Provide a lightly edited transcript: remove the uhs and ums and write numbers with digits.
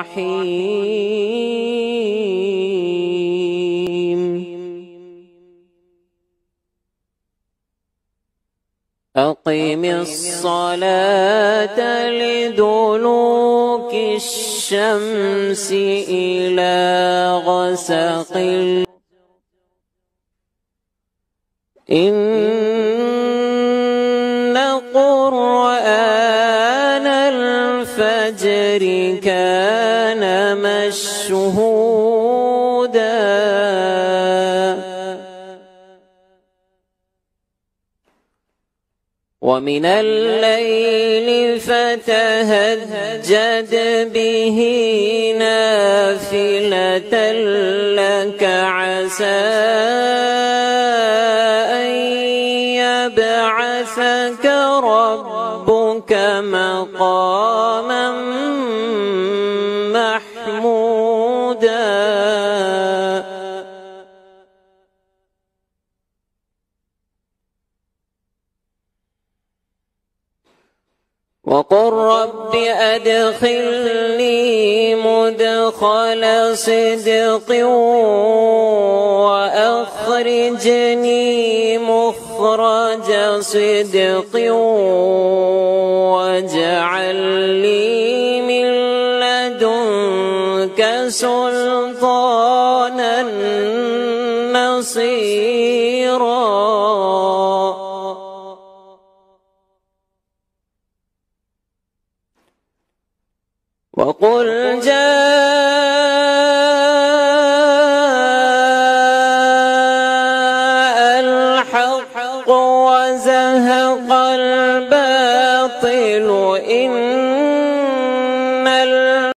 الرحيم أقم الصلاة لدلوك الشمس إلى غسق الليل إن قرآن الفجر كان مشهودا ومن الليل فتهجد به نافلة لك عسى أن يبعثك ربك مقاما محمودا وقل رب أدخلني مدخل صدق وأخرجني مخرج صدق واجعل لي من لدنك سلطانا نصيرا وقل جاء الحق وزهق الباطل